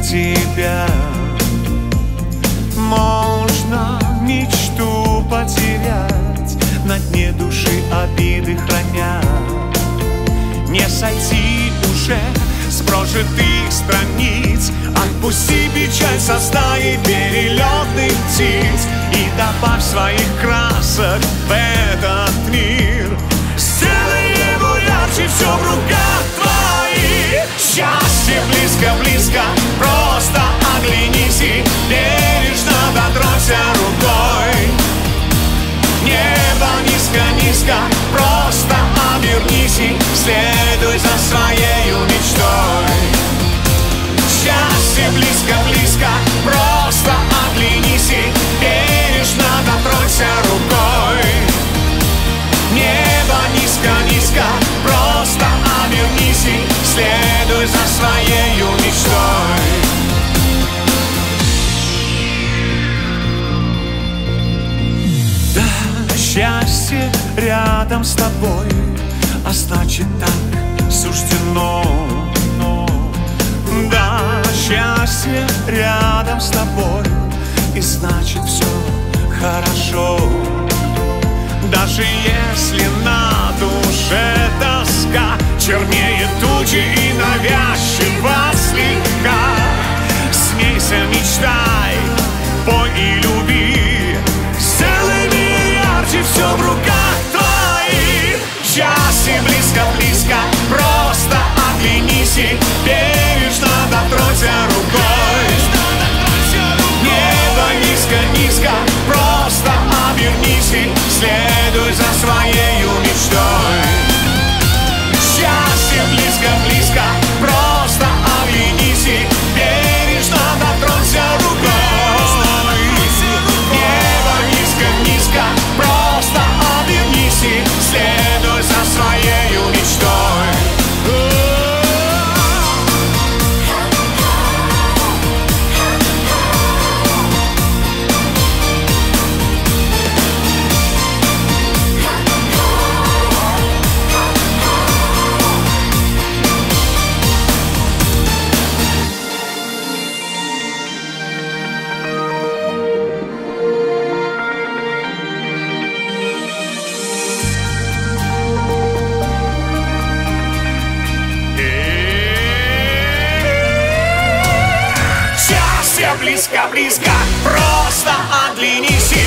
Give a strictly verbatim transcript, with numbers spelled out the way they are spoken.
тебя. Можно мечту потерять, на дне души обиды храня. Не сойти уже с прожитых страниц, отпусти печаль со стаи перелетных птиц и добавь своих красок в этот мир. Сделай его ярче, все в руках твоих. Счастье близко-близко, просто оглянись и бережно дотронься рукой. Небо низко-низко, просто обернись и следуй за своей мечтой. Счастье близко-близко, просто оглянись и бережно дотронься рукой. Небо низко-низко, просто обернись и следуй за своей мечтой. Да, счастье рядом с тобой, а значит так суждено. Да, счастье рядом с тобой, и значит все хорошо. Даже если на душе тоска чернее тучи и навязчиво слегка, смейся, мечтай, пой и люби. Сделай мир ярче, все в руках твоих. Счастье близко-близко, просто оглянись и бережно дотронься рукой. Небо низко-низко, просто обернись и следуй за своей мечтой. Счастье близко-близко, просто оглянись и бережно дотронься рукой. Небо низко-низко, просто обернись и следуй за своей мечтой. Близко-близко, просто оглянись